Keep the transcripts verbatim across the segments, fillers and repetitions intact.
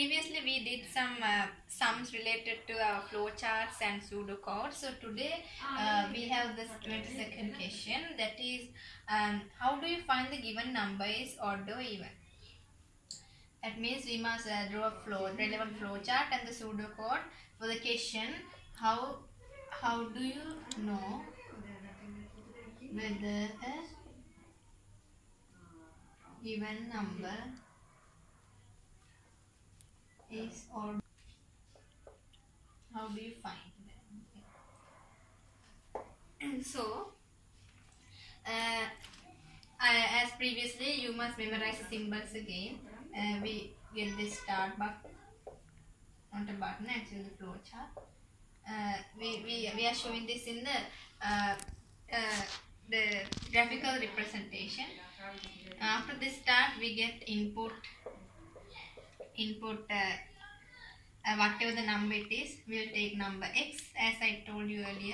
previously we did some uh, sums related to our flowcharts and pseudocodes. So today uh, we have this twenty-second question, that is um, how do you find the given number is odd or even? That means we must uh, draw a flow, relevant flowchart and the pseudocode for the question. How how do you know whether a given number is odd? How do you find them? So, uh, I, as previously, you must memorize the symbols again. Uh, we get this start button, not a button, actually the flow chart. Uh, we, we, we are showing this in the uh, uh, the graphical representation. After this start, we get input input uh, uh, whatever the number it is. We will take number x, as I told you earlier.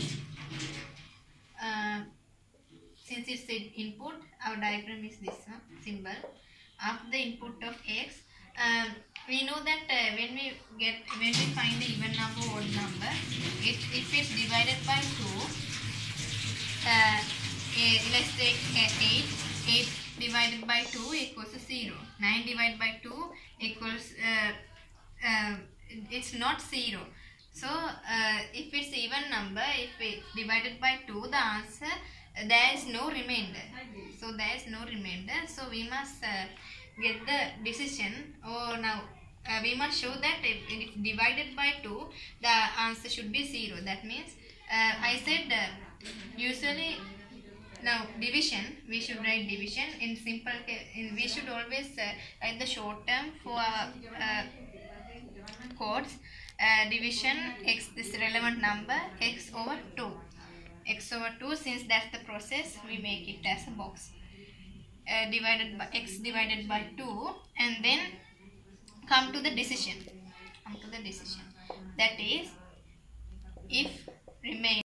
Uh, since it's the input, our diagram is this one, symbol. After the input of x, um, we know that uh, when we get when we find the even number or odd number, it, if it's divided by two, uh, eh, let's take uh, eight. eight divided by two equals to zero. nine divided by two equals uh, uh, it's not zero. So uh, if it's even number, if it divided by two, the answer, uh, there is no remainder. So there is no remainder. So we must uh, get the decision, or now uh, we must show that if, if divided by two, the answer should be zero. That means uh, I said uh, usually now division, we should write division in simple case. In, we should always uh, write the short term for our uh, codes. Uh, division x, this relevant number, x over two. X over two, since that's the process, we make it as a box. Uh, divided by x divided by two, and then come to the decision. Come to the decision. That is, if remain